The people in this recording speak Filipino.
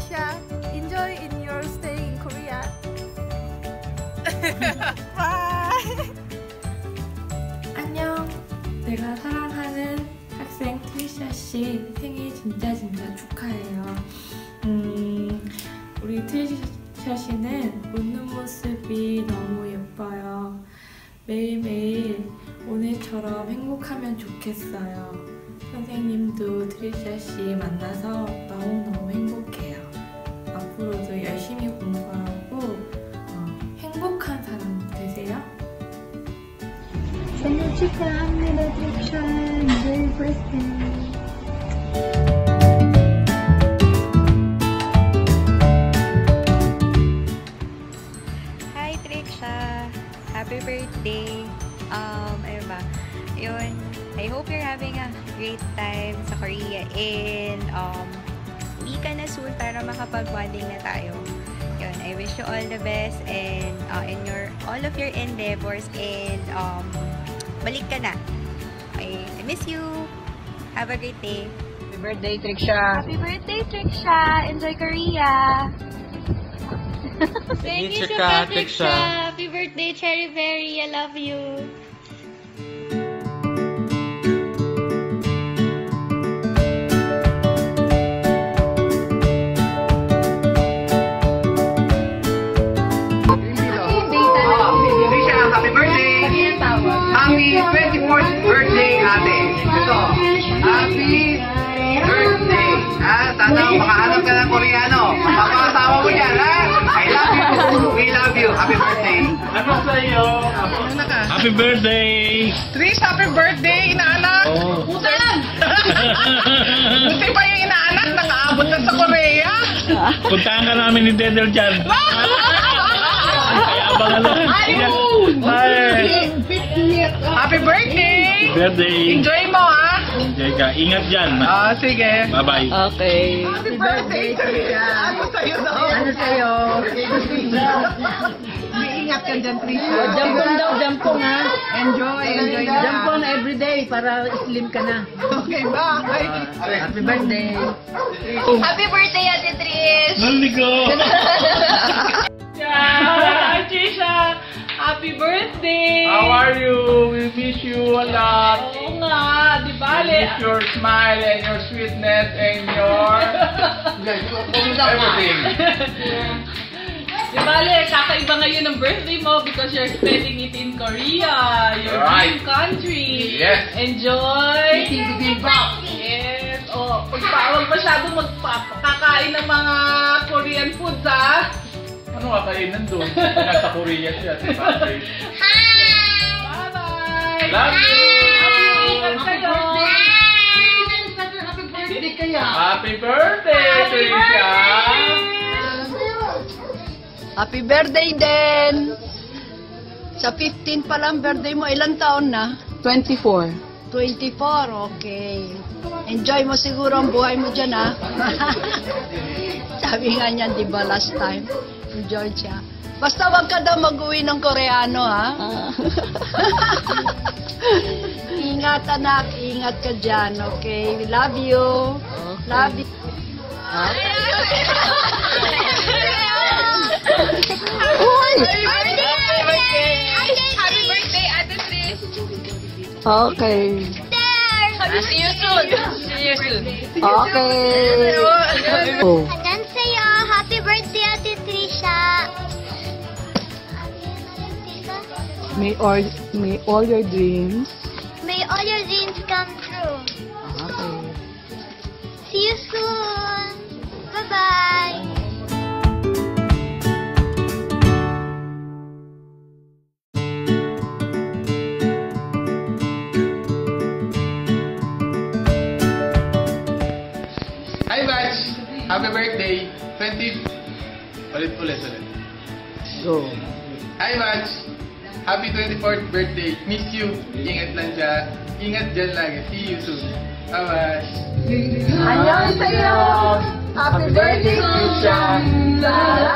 Tricia. Enjoy in your stay in Korea. Bye. 안녕. 내가 사랑하는 학생 트리샤 씨 생일 진짜 축하해요. 우리 트리샤 씨는 웃는 모습이 너무 예뻐요. 매일매일 오늘처럼 행복하면 좋겠어요. 선생님도 트리샤 씨 만나서 너무너무 행복해요. 앞으로도 열심히 공부하고 행복한 사람 되세요. 생일 축하합니다, 트리샤. Enjoy your birthday. Hi, Tricia. Happy birthday. Ano ba? Yun, I hope you're having a great time sa Korea and uwi ka na soon para makapag-bonding na tayo. Yun, I wish you all the best and in all of your endeavors and balik ka na. Okay, I miss you. Have a great day. Happy birthday, Tricia. Happy birthday, Tricia. Enjoy Korea. Thank you so much, Tricia. Happy birthday, Cherry Berry. I love you. Happy 24th birthday, ate. Ito. Happy birthday. Sana makahanap ka ng Koreano. Mapakasawa mo yan, ha? I love you. We love you. Happy birthday. Ano sa iyo? Happy birthday! Trish, happy birthday, inaanak! Oh. Putan! Buti pa yung inaanak, nakaabot na sa Korea! Puntahan ka namin ni Dedel dyan. Kaya abangan na. Happy birthday! Birthday! Enjoy mo, ha? Enjoy ka. Ingat dyan. Sige. Bye-bye. Okay. Happy birthday, Tricia! Ano sa'yo daw? Ano sa'yo? Ingat ka dyan, Tricia. Jampong daw, jampong ha. Enjoy na. Jampong everyday para slim ka na. Okay, bye! Happy birthday. Happy birthday, Ate Trish! Naligo! Hi, Tricia! Happy birthday! How are you? We miss you a lot. Oo nga, di ba? We miss your smile and your sweetness and your everything. Di ba, kakaiba ngayon ang birthday mo because you're spending it in Korea, your dream country. Yes. Enjoy! Yes. Oh, huwag masyadong magpapakain ng mga Korean foods, ha? Ano nga kainan doon? Nasa Korea siya. Bye-bye. Bye-bye! Love you! Ingat kayo! Happy birthday kaya. Happy birthday, Tricia! Happy birthday din. Sa 15 pa lang birthday mo, ilang taon na? 24. 24, okay. Enjoy mo siguro ang buhay mo dyan, ha? Sabi nga niyan, di ba, last time? Enjoy siya. Basta wag ka daw mag-uwi ng Koreano, ha? Ingat, anak. Ingat ka dyan, okay? We love you. Love you. Happy birthday, Ate Trish! Okay. See you soon! See you soon! Okay. Oh. 안녕하세요. Happy birthday, Ate Tricia. May all your dreams. May all your dreams come true. Okay. See you soon. Bye-bye. Hi, Batch. Happy birthday. 20... Ulit. Go. Hi, Batch. Happy 24th birthday. Miss you. Ingat lang dyan. Ingat dyan lagi. See you soon. Bye-bye. 안녕하세요. Happy birthday, Tricia.